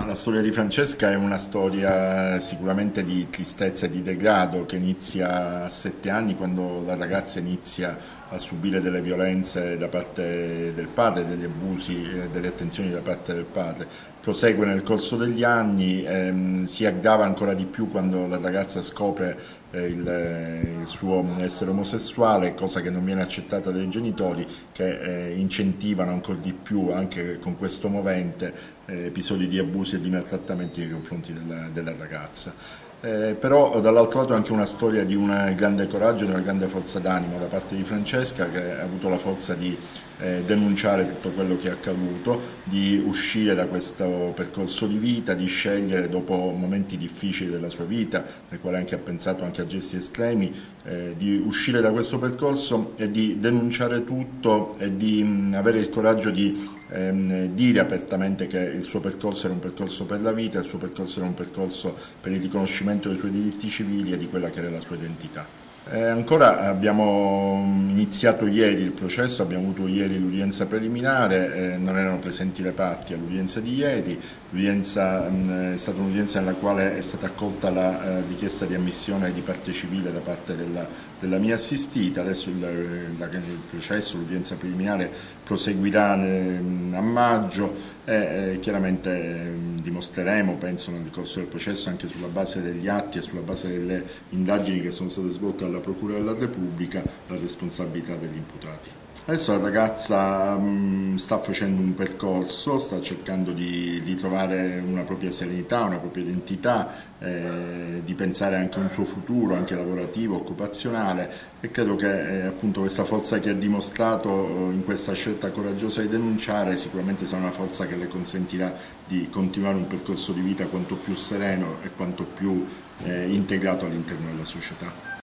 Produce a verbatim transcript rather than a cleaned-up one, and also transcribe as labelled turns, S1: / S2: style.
S1: La storia di Francesca è una storia sicuramente di tristezza e di degrado che inizia a sette anni, quando la ragazza inizia a subire delle violenze da parte del padre, degli abusi e delle attenzioni da parte del padre. Prosegue nel corso degli anni, ehm, si aggrava ancora di più quando la ragazza scopre eh, il, il suo essere omosessuale, cosa che non viene accettata dai genitori, che eh, incentivano ancora di più, anche con questo movente, eh, episodi di abusi e di maltrattamenti nei confronti della, della ragazza. Eh, però dall'altro lato è anche una storia di un grande coraggio e di una grande forza d'animo da parte di Francesca, che ha avuto la forza di eh, denunciare tutto quello che è accaduto, di uscire da questo percorso di vita, di scegliere dopo momenti difficili della sua vita, nel quale anche ha pensato anche a gesti estremi, eh, di uscire da questo percorso e di denunciare tutto e di mh, avere il coraggio di ehm, dire apertamente che il suo percorso era un percorso per la vita, il suo percorso era un percorso per il riconoscimento dei suoi diritti civili e di quella che era la sua identità. Eh, ancora abbiamo iniziato ieri il processo, abbiamo avuto ieri l'udienza preliminare, eh, non erano presenti le parti all'udienza di ieri, l'udienza è stata un'udienza nella quale è stata accolta la eh, richiesta di ammissione di parte civile da parte della, della mia assistita. Adesso il, la, il processo, l'udienza preliminare proseguirà ne, a maggio e eh, chiaramente eh, dimostreremo, penso, nel corso del processo, anche sulla base degli atti e sulla base delle indagini che sono state svolte dalla Procura della Repubblica, la responsabilità degli imputati. Adesso la ragazza mh, sta facendo un percorso, sta cercando di, di trovare una propria serenità, una propria identità, eh, di pensare anche a un suo futuro, anche lavorativo, occupazionale, e credo che eh, appunto questa forza che ha dimostrato eh, in questa scelta coraggiosa di denunciare sicuramente sarà una forza che le consentirà di continuare un percorso di vita quanto più sereno e quanto più eh, integrato all'interno della società.